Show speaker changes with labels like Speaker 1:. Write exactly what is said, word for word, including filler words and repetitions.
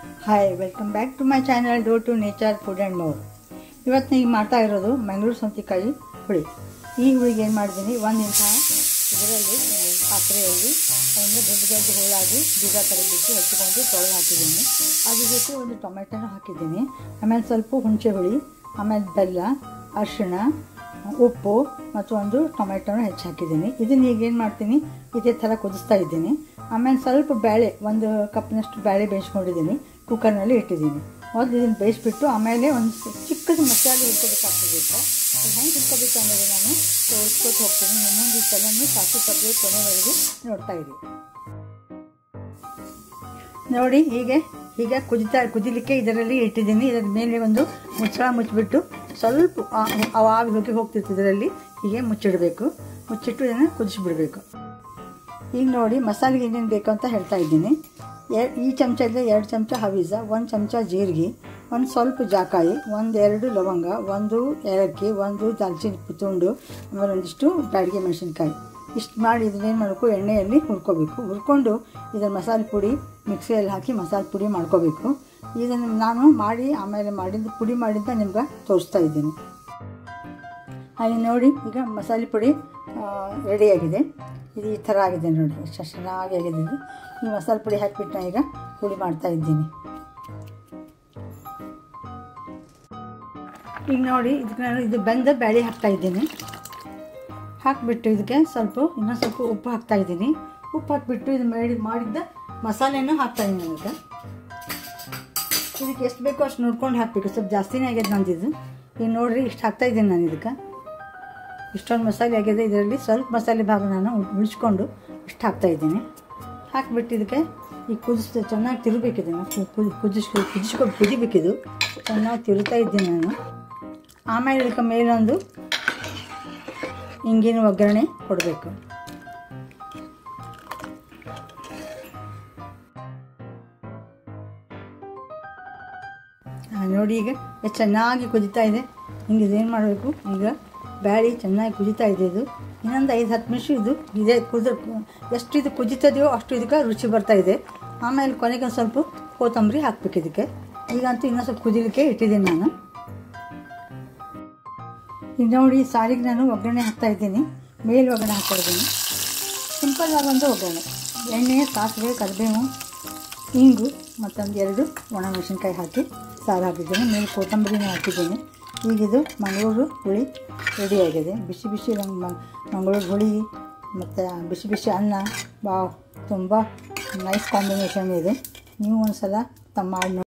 Speaker 1: Hi welcome back to my channel dough to nature food and more. ಇವತ್ತು ಈಗ ಮಾಡ್ತಾ ಇರೋದು ಮಂಗಳೂರು ಸೌತೆಕಾಯಿ ಹುಳಿ. ಈ ಹುಳಿಗೆ ಏನು ಮಾಡಿದ್ದೀನಿ, ಒಂದು ಇಂಥ ಇದರಲ್ಲಿ ಪಾತ್ರೆಯಲ್ಲಿ ಒಂದು ದೊಡ್ಡ ದೊಡ್ಡ ಹೋಳಾಗಿ ಬೀಜ ಕರಗಿಟ್ಟು ಹಚ್ಚಿಕೊಂಡು ತೊಳೆದು ಹಾಕಿದ್ದೀನಿ. ಅದ್ರ ಜೊತೆ ಒಂದು ಟೊಮೆಟೊನ ಹಾಕಿದ್ದೀನಿ. ಆಮೇಲೆ ಸ್ವಲ್ಪ ಹುಣಸೆ ಹುಳಿ, ಆಮೇಲೆ ಬೆಲ್ಲ, ಅರಿಶಿಣ, ಉಪ್ಪು ಮತ್ತು ಒಂದು ಟೊಮೆಟೊನ ಹೆಚ್ಚು ಹಾಕಿದ್ದೀನಿ. ಇದನ್ನು ಈಗೇನು ಮಾಡ್ತೀನಿ, ಇದೇ ಥರ ಕುದಿಸ್ತಾ ಇದ್ದೀನಿ. ಆಮೇಲೆ ಸ್ವಲ್ಪ ಬೇಳೆ, ಒಂದು ಕಪ್ನಷ್ಟು ಬೇಳೆ ಬೇಯಿಸ್ಕೊಂಡಿದ್ದೀನಿ, ಕುಕ್ಕರ್ನಲ್ಲಿ ಇಟ್ಟಿದ್ದೀನಿ. ಮೊದಲು ಇದನ್ನು ಬೇಯಿಸ್ಬಿಟ್ಟು ಆಮೇಲೆ ಒಂದು ಚಿಕ್ಕದು ಮಸಾಲೆ ಹುರ್ಕೋಬೇಕಾಗ್ತದೆ. ಅದು ಹೆಂಗೆ ಹುರ್ಕೋಬೇಕು ಅನ್ನೋದು ನಾನು ತೋರಿಸ್ಕೊಟ್ಟು ಹೋಗ್ತೀನಿ. ಇನ್ನೊಂದು ಸಲನ್ನು ಸಾಕು ತಪ್ಪದೆ ಕೊನೆವರೆಗೂ ನೋಡ್ತಾ ಇದ್ದೀವಿ. ನೋಡಿ, ಹೀಗೆ ಹೀಗೆ ಕುದಿತಾ ಕುದಿಲಿಕ್ಕೆ ಇದರಲ್ಲಿ ಇಟ್ಟಿದ್ದೀನಿ. ಇದರ ಮೇಲೆ ಒಂದು ಮುಚ್ಚಳ ಮುಚ್ಚಿಬಿಟ್ಟು ಸ್ವಲ್ಪ ಆವಿ ಹೋಗಿ ಹೋಗ್ತಿತ್ತು ಇದರಲ್ಲಿ, ಹೀಗೆ ಮುಚ್ಚಿಡಬೇಕು. ಮುಚ್ಚಿಟ್ಟು ಇದನ್ನು ಕುದಿಸಿಬಿಡಬೇಕು. ಈಗ ನೋಡಿ, ಮಸಾಲೆಗೆ ಏನೇನು ಬೇಕು ಅಂತ ಹೇಳ್ತಾ ಇದ್ದೀನಿ. ಎ ಈ ಚಮಚದಲ್ಲಿ ಎರಡು ಚಮಚ ಹವೀಜ, ಒಂದು ಚಮಚ ಜೀರಿಗೆ, ಒಂದು ಸ್ವಲ್ಪ ಜಾಕಾಯಿ, ಒಂದು ಎರಡು ಲವಂಗ, ಒಂದು ಏಲಕ್ಕಿ, ಒಂದು ದಾಲ್ಚಿನ್ನಿ ತುಂಡು, ಆಮೇಲೆ ಒಂದಿಷ್ಟು ಬ್ಯಾಡಗಿ ಮೆಣಸಿನ್ಕಾಯಿ. ಇಷ್ಟು ಮಾಡಿ ಇದನ್ನೇನು ಮಾಡಬೇಕು, ಎಣ್ಣೆಯಲ್ಲಿ ಹುರ್ಕೋಬೇಕು. ಹುರ್ಕೊಂಡು ಇದನ್ನು ಮಸಾಲೆ ಪುಡಿ ಮಿಕ್ಸಿಯಲ್ಲಿ ಹಾಕಿ ಮಸಾಲೆ ಪುಡಿ ಮಾಡ್ಕೋಬೇಕು. ಇದನ್ನು ನಾನು ಮಾಡಿ ಆಮೇಲೆ ಮಾಡಿದ್ದು ಪುಡಿ ಮಾಡಿದ್ದ ನಿಮ್ಗೆ ತೋರಿಸ್ತಾ ಇದ್ದೀನಿ. ಹಾಗೆ ನೋಡಿ, ಈಗ ಮಸಾಲೆ ಪುಡಿ ರೆಡಿಯಾಗಿದೆ. ಇದು ಈ ಥರ ಆಗಿದೆ ನೋಡಿ, ಎಷ್ಟು ಚೆನ್ನಾಗಿ ಆಗಿದೆ ಇದು. ಈ ಮಸಾಲೆ ಪುಡಿ ಹಾಕಿಬಿಟ್ಟು ನಾನು ಈಗ ಹುಳಿ ಮಾಡ್ತಾ ಇದ್ದೀನಿ. ಈಗ ನೋಡಿ, ಇದಕ್ಕೆ ನಾನು ಇದು ಬೆಂದ ಬೇಳೆ ಹಾಕ್ತಾ ಇದ್ದೀನಿ. ಹಾಕಿಬಿಟ್ಟು ಇದಕ್ಕೆ ಸ್ವಲ್ಪ ಇನ್ನೊಂದು ಸ್ವಲ್ಪ ಉಪ್ಪು ಹಾಕ್ತಾ ಇದ್ದೀನಿ. ಉಪ್ಪು ಹಾಕಿಬಿಟ್ಟು ಇದು ಮಾಡಿ ಮಾಡಿದ್ದ ಮಸಾಲೆನೂ ಹಾಕ್ತಾಯಿದ್ದೀನಿ. ಅದಕ್ಕೆ ಇದಕ್ಕೆ ಎಷ್ಟು ಬೇಕೋ ಅಷ್ಟು ನೋಡ್ಕೊಂಡು ಹಾಕಬೇಕು. ಸ್ವಲ್ಪ ಜಾಸ್ತಿನೇ ಆಗ್ಯದ ನಂದಿದ್ದು. ಈಗ ನೋಡಿರಿ, ಇಷ್ಟು ಹಾಕ್ತಾಯಿದ್ದೀನಿ ನಾನು. ಇದಕ್ಕೆ ಇಷ್ಟೊಂದು ಮಸಾಲೆ ಆಗಿದೆ. ಇದರಲ್ಲಿ ಸ್ವಲ್ಪ ಮಸಾಲೆ ಭಾಗ ನಾನು ಉಳಿಸ್ಕೊಂಡು ಇಷ್ಟು ಹಾಕ್ತಾಯಿದ್ದೀನಿ. ಹಾಕಿಬಿಟ್ಟು ಇದಕ್ಕೆ ಈಗ ಕುದಿಸ್ ಚೆನ್ನಾಗಿ ತಿರುಗಬೇಕಿದೆ. ಕುದಿ ಕುದಿಸ್ಕೊ ಕುದಿಸ್ಕೊಂಡು ಕುದಿಬೇಕಿದು ಚೆನ್ನಾಗಿ ತಿರುಗ್ತಾ ಇದ್ದೀನಿ ನಾನು. ಆಮೇಲೆ ಇದಕ್ಕೆ ಮೇಲೊಂದು ಹಿಂಗಿನ ಒಗ್ಗರಣೆ ಕೊಡಬೇಕು. ನೋಡಿ, ಈಗ ಎಷ್ಟು ಚೆನ್ನಾಗಿ ಕುದಿತಾ ಇದೆ. ಹಿಂಗೆ ಇದೇನು ಮಾಡಬೇಕು, ಈಗ ಬ್ಯಾಳಿ ಚೆನ್ನಾಗಿ ಕುದಿತಾ ಇದೆ. ಇದು ಇನ್ನೊಂದು ಐದು ಹತ್ತು ನಿಮಿಷ ಇದು ಇದೇ ಕುದ ಎಷ್ಟು ಇದು ಕುದಿತದೆಯೋ ಅಷ್ಟು ಇದಕ್ಕೆ ರುಚಿ ಬರ್ತಾಯಿದೆ. ಆಮೇಲೆ ಕೊನೆಗೆ ಒಂದು ಸ್ವಲ್ಪ ಕೊತ್ತಂಬರಿ ಹಾಕ್ಬೇಕು ಇದಕ್ಕೆ. ಈಗಂತೂ ಇನ್ನೊಂದು ಸ್ವಲ್ಪ ಕುದಿಲಿಕ್ಕೆ ಇಟ್ಟಿದ್ದೀನಿ ನಾನು. ಈಗ ನೋಡಿ, ಸಾರಿಗೆ ನಾನು ಒಗ್ಗರಣೆ ಹಾಕ್ತಾಯಿದ್ದೀನಿ. ಮೇಲೆ ಒಗ್ಗರಣೆ ಹಾಕ್ತಾಯಿದ್ದೀನಿ. ಸಿಂಪಲ್ಲಾಗಿ ಒಂದು ಒಗ್ಗರಣೆ, ಎಣ್ಣೆ, ಸಾಸಿವೆ, ಕರಿಬೇವು, ಹಿಂಗು ಮತ್ತೊಂದು ಎರಡು ಒಣಮೆಣಸಿನ್ಕಾಯಿ ಹಾಕಿ ಸಾರು ಹಾಕಿದ್ದೀನಿ. ಮೇಲೆ ಕೊತ್ತಂಬರಿನ ಹಾಕಿದ್ದೀನಿ. ಈಗಿದು ಮಂಗಳೂರು ಹುಳಿ ರೆಡಿಯಾಗಿದೆ. ಬಿಸಿ ಬಿಸಿ ನಮ್ಮ ಮಂಗಳೂರು ಹುಳಿ ಮತ್ತು ಬಿಸಿ ಬಿಸಿ ಅನ್ನ, ವಾವ್, ತುಂಬ ನೈಸ್ ಕಾಂಬಿನೇಷನ್ ಇದೆ. ನೀವು ಒಂದು ಸಲ ತಮ್ಮ ಮಾಡಿ